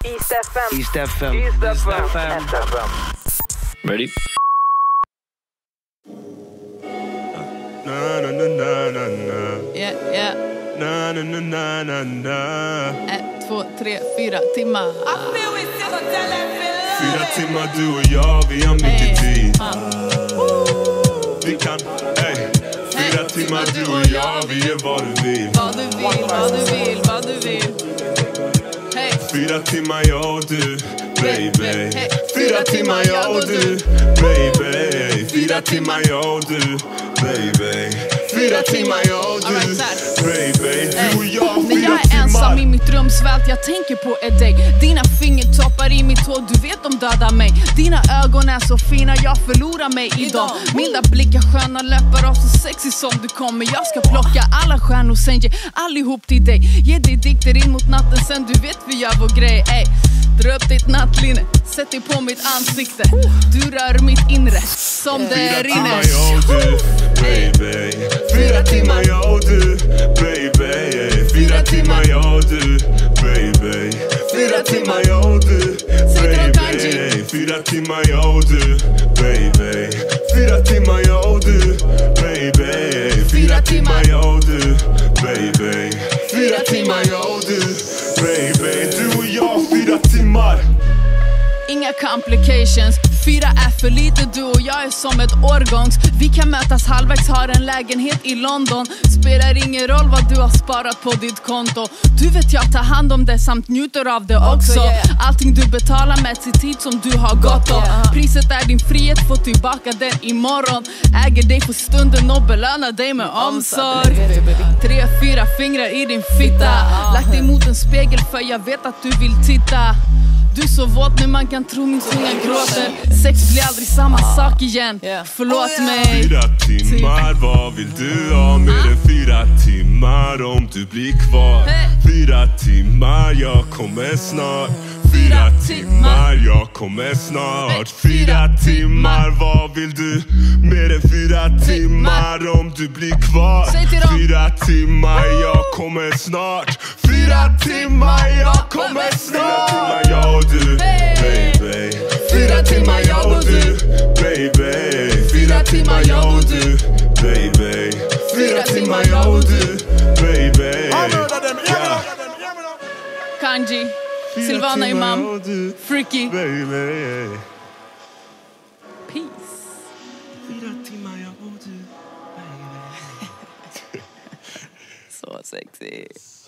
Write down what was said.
East FM. East FM. East FM. Ready? Na na na na na na. Yeah, yeah. Na na na na na na. 1, 2, 3, 4 timmar. 4 timmar du och jag, vi har mycket tid. Vi kan, ey. 4 timmar du och jag, vi är vad du vill. Vad du vill, vad du vill, vad du vill. Hey. 4 timmar jag och du, baby. 4 timmar jag och du, baby. 4 timmar jag och du, baby. 4 timmar jag och du, baby. Du och jag, 4 När jag är ensam i mitt rum, svält jag tänker på är dig. Dina fingertoppar i mitt hår, du vet de dödar mig. Dina ögon är så fina, jag förlorar mig i dem. Milda blickar, sköna läppar och så sexy som du kommer. Jag ska plocka alla stjärnor, sen ge allihop till dig. Ge dig dikter in mot natten, sen du vet vi gör vår grej. Ey, dra upp ditt nattlinne, sätt dig på mitt ansikte. Du rör mitt inre, som det är inne. 4 timmar jag och du, baby. 4 timmar jag och du, baby. 4 timmar jag och du, baby. 4 timmar jag och du, baby. 4 timmar jag och du, baby. 4 timmar jag och du, baby. 4 timmar jag och du, baby. 4 timmar jag och du, baby. Du och jag, 4 timmar. Inga complications, 4 är för lite, du och jag är som ett årgångs. Vi kan mötas halvvägs, har en lägenhet i London. Spelar ingen roll vad du har sparat på ditt konto. Du vet jag tar hand om det samt njuter av det också. Allting du betalar med till tid som du har gått och priset är din frihet, få tillbaka den imorgon. Äger dig för stunden och belönar dig med omsorg. 3-4 fingrar i din fitta, lagt dig mot en spegel för jag vet att du vill titta. Du är så våt nu man kan tro min tunga gråter. Sex blir aldrig samma sak igen, förlåt mig. 4 timmar, vad vill du ha mer än 4 timmar om du blir kvar? 4 timmar, jag kommer snart. 4 timmar, jag kommer snart. 4 timmar, vad vill du? Mer än 4 timmar om du blir kvar. 4 timmar, jag kommer snart. 4 timmar, jag kommer snart. 4 timmar, jag och du, baby. 4 timmar, jag och du, baby. 4 timmar, jag och du, baby. 4 timmar, jag och du, baby. Khan-Ji, Silvana Imam, Fricky. Peace. 4 timmar, jag och du, baby. Så sexy.